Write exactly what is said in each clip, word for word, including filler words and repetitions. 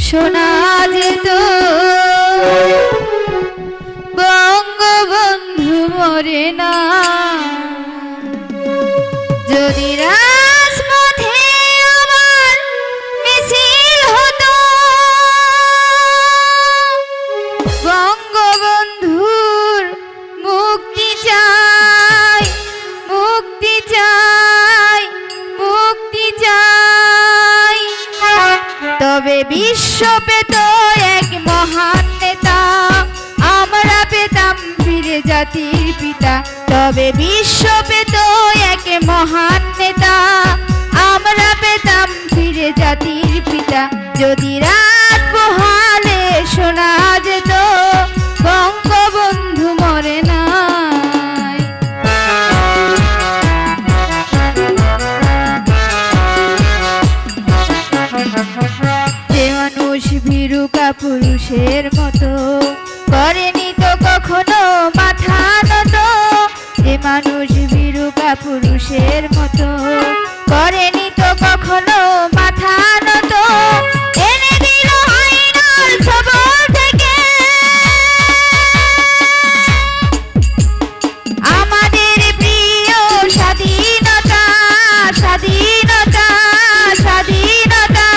শোনা যেত বঙ্গবন্ধু মরে না। যদি রাজপথে আমার মিছিল হতো বঙ্গবন্ধুর মুক্তি চাই, মুক্তি চাই, মুক্তি চাই, তবে বিশ্ব পেত এক মহান নেতা, আমরা পেতাম ফিরে জাতির পিতা। তবে বিশ্ব পেত এক মহান নেতা, আমরা পেতাম ফিরে জাতির পিতা। যদি রাত পোহালে শোনা যেত বঙ্গবন্ধু মরে নাই। যে মানুষ ভীরু কাপুরুষের মতো করেনি তো কখনো মাথা নত, যে মানুষ ভীরু কাপুরুষের মতো করেনি তো কখনো মাথা নত, এনে দিল আইনার ছবল থেকে আমাদের প্রিয় স্বাধীনতা, স্বাধীনতা, স্বাধীনতা।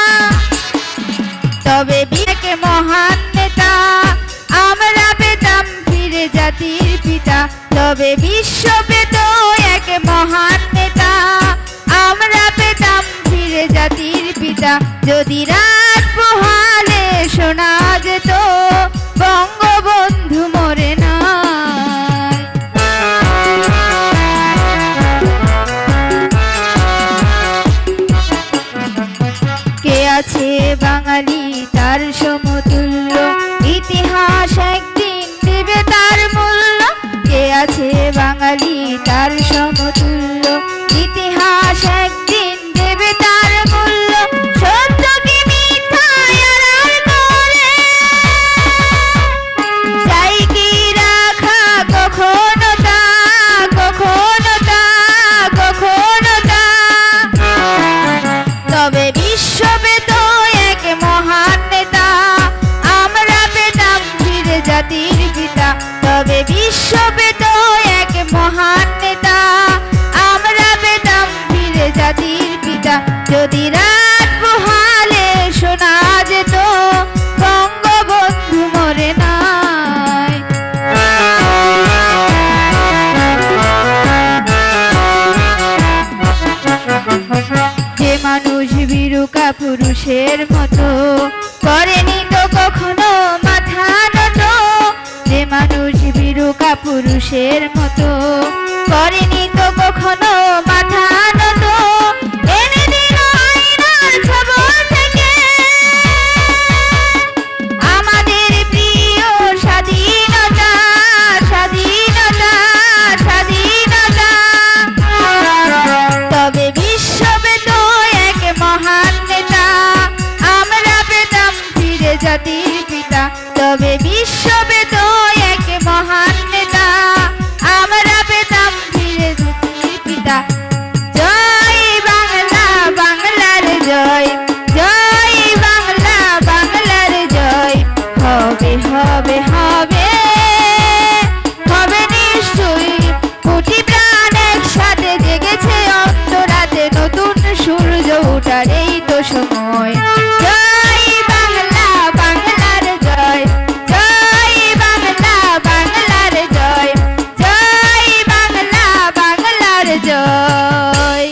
তবে বিকে মহান নেতা, আমরা পেতাম ফিরে জাতির পিতা। তবে বিশ্ব পেত এক মহান নেতা, আমরা পেতাম ফিরে জাতির পিতা। যদি রাত পোহালে শোনা যেত বঙ্গবন্ধু মরে নাই। কে আছে বাঙালি তার সমতুল্য, ইতিহাস একদিন দেবে তার মূল্য। কে আছে বাঙালি তার সমতুল্য, ইতিহাস একদিন দেবে তার মূল্য। সত্যকে মিথ্যায় আড়াল করে চাই কি রাখা কখনো তা, কখনো তা, কখনো তা। তবে বিশ্ব পেত এক মহান নেতা, আমরা পেতাম ফিরে জাতির পিতা। তবে বিশ্ব পেত এক মহান নেতা, আমরা পেতাম ফিরে জাতির পিতা। যদি রাত পোহালে শোনা যেত বঙ্গবন্ধু মরে নাই। যে মানুষ ভীরু কাপুরুষের মতো করেনি তো কখনো মাথা নত, যে মানুষ ভীরু কাপুরুষের মতো করেনি তো কখনো মাথা নত, এনে দিল আইনার ছবল থেকে আমাদের প্রিয় স্বাধীনতা, স্বাধীনতা, স্বাধীনতা। তবে বিশ্ব পেত এক মহান নেতা, আমরা পেতাম ফিরে জাতির পিতা। তবে বিশ্ব পেত এক মহান নেতা, আমরা পেতাম ফিরে জাতির পিতা। জয় বাংলা, বাংলার জয়, জয় বাংলা, বাংলার জয়। হবে হবে হবে হবে নিশ্চয়ই, কোটি প্রাণ একসাথে জেগেছে অন্তরাতে, নতুন সূর্য ওঠার এই তো সময়। জয় বাংলা, বাংলার জয়, জয় বাংলা, বাংলার জয়, জয় বাংলা, বাংলার জয়।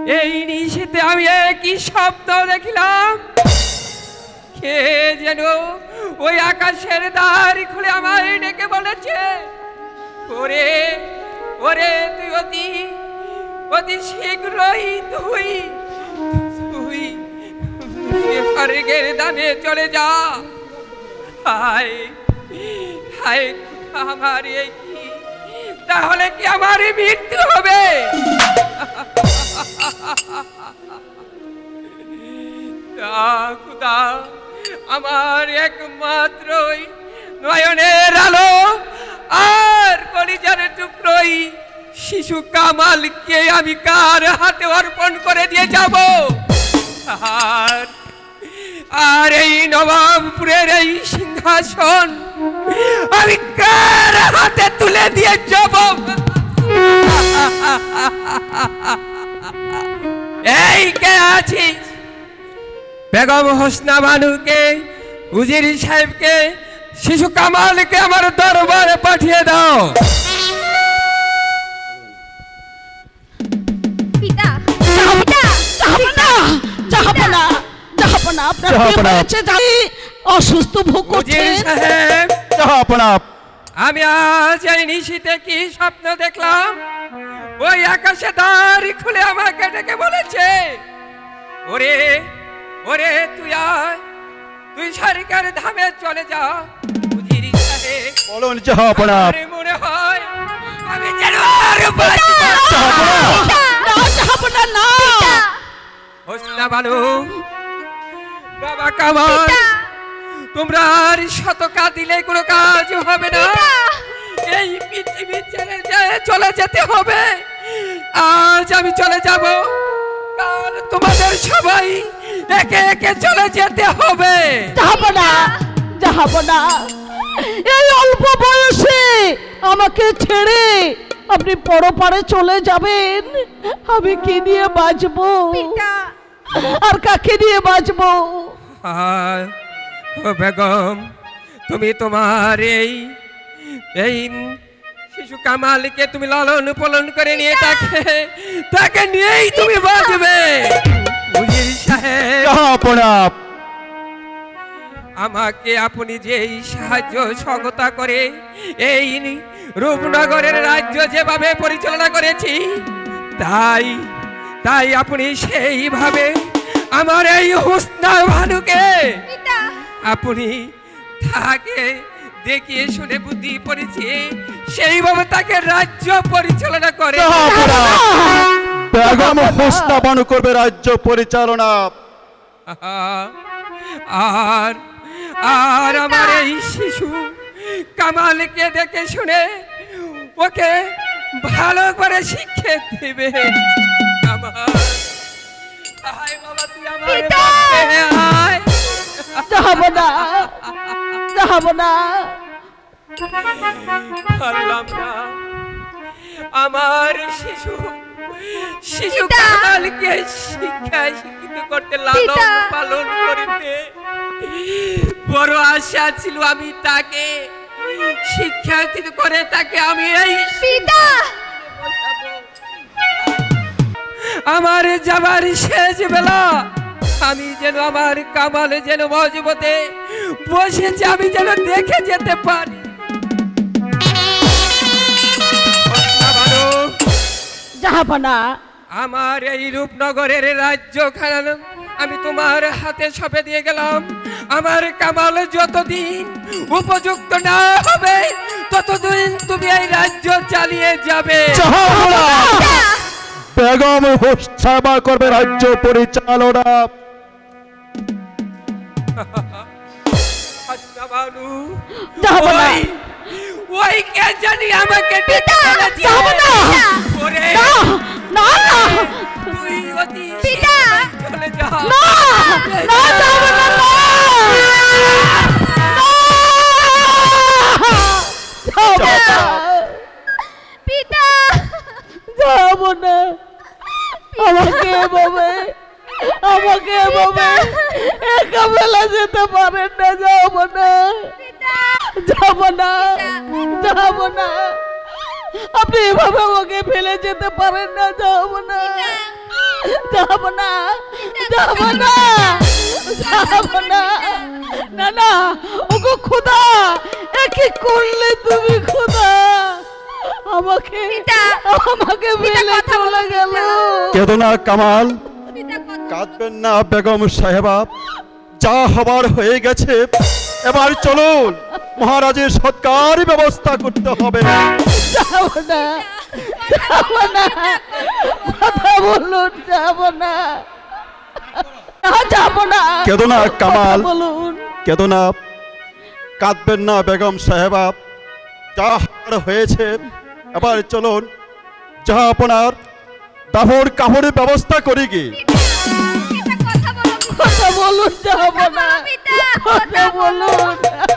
এই নিশীথে আমি একই শব্দ দেখিলাম। কে যেন ওই আকাশের দ্বার খুলে আমায় ডেকে বলেছে, ওরে ওরে তুই অতি অতি শীঘ্রই তুই তুই স্বর্গের দানে চলে যা। হায় হায়, আমার এই কি, তাহলে কি আমার মৃত্যু হবে? খুদা, আমার একমাত্রই নয়নের আলো আর কলিজার টুকরোই শিশু কামালকে আমি কার হাতে অর্পণ করে দিয়ে যাব? আর আর এই নবাবপুরের এই সিংহাসন আমি কার হাতে তুলে দিয়ে যাব? এই কে আছিস? বেগম হোসনা বানুকে, উজির সাহেবকে, শিশু কামালকে আমার দরবারে পাঠিয়ে দাও। পিতা, অসুস্থ ভোগ করছেন। আমি আজ এই নিশীথে কি স্বপ্ন দেখলাম? ওই আকাশে দ্বার খুলে আমাকে ডেকে বলেছে, ওরে ওরে তুই আয়, তুই সরকার ধামে চলে যা। উজির সাহেব বলুন জাহাপনা। মনে হয় আমি যেন আর বাঁচব না। হোসনা বানু, বাবা কামাল, তোমরা আর শতকা দিলে কোনো কাজ হবে না। এই পৃথিবী ছেড়ে চলে যেতে হবে। আজ আমি চলে যাব, কাল তোমাদের সবাই একে একে চলে যেতে হবে। জাহাপনা, জাহাপনা, এই অল্প বয়সে আমাকে ছেড়ে আপনি পরপারে চলে যাবেন। আমি কি নিয়ে বাঁচবো? আর কাকে নিয়ে বাঁচবো? ও বেগম, তুমি তোমার এই এই শিশু কামালকে তুমি লালন পালন করে নিয়ে তাকে তাকে নিয়েই তুমি বাঁচবে। উজির সাহেব, আমাকে আপনি যে সাহায্য সহযোগিতা করে এই রূপনগরের রাজ্য যেভাবে পরিচালনা করেছি, তাই তাই আপনি সেইভাবে আমার এই হোসনা বানুকে আপনি তাকে দেখিয়ে শুনে বুদ্ধি পড়েছে, সেইভাবে তাকে রাজ্য পরিচালনা করে। বেগম হোসনা বানু করবে রাজ্য পরিচালনা। আর আর আমার এই শিশু কামালকে দেখে শুনে ওকে ভালো করে শিক্ষা দেবে। আমার শিশু শিশু কামালকে শিক্ষা শিক্ষিত করতে, লালন পালন করিতে বড় আশা ছিল। আমি তাকে শিক্ষার্থী করে তাকে আমি এই আমার যাবার শেষ বেলা আমি যেন আমার কামাল যেন মজবতে বসেছে, আমি যেন দেখে যেতে পারি। জাহাপনা, আমার এই রূপনগরের রাজ্য খান আমি তোমার হাতে সঁপে দিয়ে গেলাম। আমার কামাল যতদিন উপযুক্ত না হবে ততদিন তুমি এই রাজ্য চালিয়ে যাবে। বেগম হোসনা করবে রাজ্য পরিচালনা। ওই কে জানি আমাকে চলে যা। পিতা, যাবো না, আমাকে এভাবে আমাকে এভাবে একা ফেলা যেতে পারেন না। যাবো না, যাবো না, যাবো না, আপনি এভাবে আমাকে ফেলে যেতে পারেন না। যাবো না, যাব না যাব না যাব না না না ওগো খোদা এ কি করলে তুমি খোদা আমাকে আমাকে ফেলে চলে গেল কেঁদো না কামাল, কাঁদবেন না বেগম সাহেবা, যা হবার হয়ে গেছে। এবার চলুন, মহারাজের সৎকার ব্যবস্থা করতে হবে। যাব না যাব না কথা বলুন যাব না যাব না কেঁদো না কামাল, বলুন কেঁদো না, কাঁদবেন না বেগম সাহেবা, যা হবার হয়েছে। এবার চলুন, যা আপনার দাফন কাপড়ের ব্যবস্থা করি কি। কথা বলুন যাব না কথা বলুন